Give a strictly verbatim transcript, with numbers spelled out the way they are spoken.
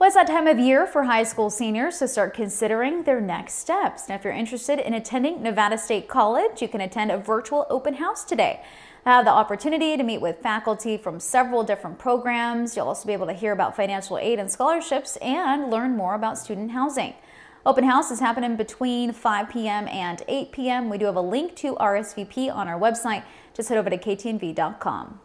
Well, it's that time of year for high school seniors to start considering their next steps. Now, if you're interested in attending Nevada State College, you can attend a virtual open house today. Have the opportunity to meet with faculty from several different programs. You'll also be able to hear about financial aid and scholarships and learn more about student housing. Open house is happening between five p m and eight p m We do have a link to R S V P on our website. Just head over to K T N V dot com.